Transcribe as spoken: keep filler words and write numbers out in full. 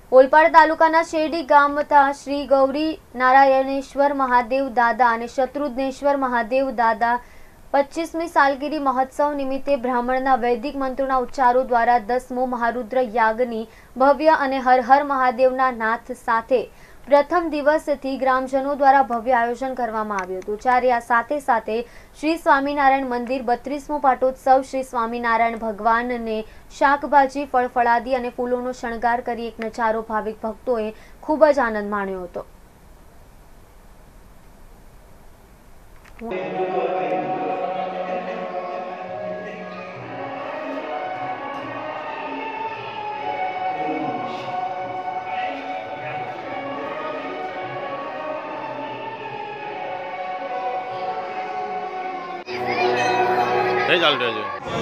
ઓલપાડ તાલુકાના શેરડી ગામના શ્રી ગૌરી નારાયણેશ્વર મહાદેવ દાદા અને શત્રુઘ્નેશ્વર મહાદેવ દાદા પચીસમી સાલગીરી મહોત્સવ નિમિત્તે બ્રાહ્મણના વૈદિક મંત્રોના ઉચ્ચારો દ્વારા દસમો મહારુદ્ર યાગની ભવ્ય અને હર હર મહાદેવના નાથ સાથે પ્રથમ દિવસથી ગ્રામજનો દ્વારા ભવ્ય આયોજન કરવામાં આવ્યું હતું। ત્યારે આ સાથે સાથે શ્રી સ્વામિનારાયણ મંદિર બત્રીસમો પાટોત્સવ શ્રી સ્વામિનારાયણ ભગવાનને શાકભાજી ફળફળાદી અને ફૂલોનો શણગાર કરી એક નજારો ભાવિક ભક્તોએ ખૂબ જ આનંદ માણ્યો હતો। नहीं चल रहे